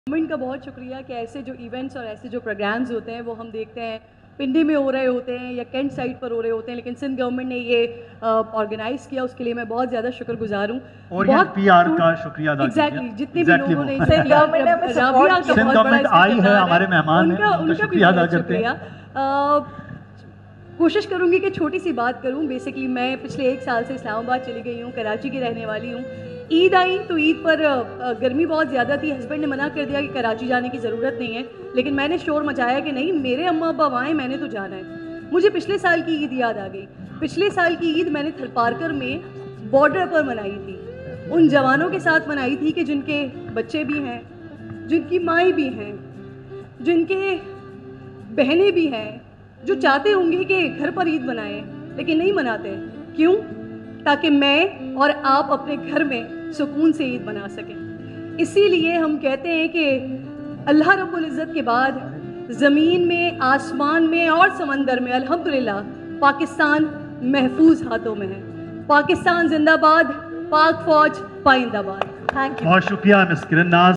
Government का बहुत शुक्रिया कि ऐसे जो इवेंट्स और ऐसे जो प्रोग्राम्स होते हैं वो हम देखते हैं पिंडी में हो रहे होते हैं या कैंट साइड पर हो रहे होते हैं, लेकिन सिंध गवर्नमेंट ने ये ऑर्गेनाइज किया, उसके लिए मैं बहुत ज़्यादा शुक्रगुजार हूँ। और बहुत पीआर का शुक्रिया अदा एग्जैक्टली जितने भी लोगों ने सिंध गवर्नमेंट आई है, हमारे मेहमान हैं, उनका शुक्रिया अदा करते हैं। कोशिश करूँगी कि छोटी सी बात करूँ। बेसिकली मैं पिछले 1 साल से इस्लामाबाद चली गई हूँ, कराची की रहने वाली हूँ। ईद आई तो ईद पर गर्मी बहुत ज़्यादा थी, हस्बैंड ने मना कर दिया कि कराची जाने की ज़रूरत नहीं है, लेकिन मैंने शोर मचाया कि नहीं, मेरे अम्मा अब्बा आए, मैंने तो जाना है। मुझे पिछले साल की ईद याद आ गई। पिछले साल की ईद मैंने थलपारकर में बॉर्डर पर मनाई थी, उन जवानों के साथ मनाई थी कि जिनके बच्चे भी हैं, जिनकी माएँ भी हैं, जिनके बहनें भी हैं, जो चाहते होंगे कि घर पर ईद मनाएं लेकिन नहीं मनाते। क्यों? ताकि मैं और आप अपने घर में सुकून से ईद मना सकें। इसीलिए हम कहते हैं कि अल्लाह रब्बुल इज़्ज़त के बाद ज़मीन में, आसमान में और समंदर में अल्हम्दुलिल्लाह पाकिस्तान महफूज हाथों में है। पाकिस्तान जिंदाबाद, पाक फौज पाइंदाबाद। Thank you. बहुत शुक्रिया मिस किरण नाज।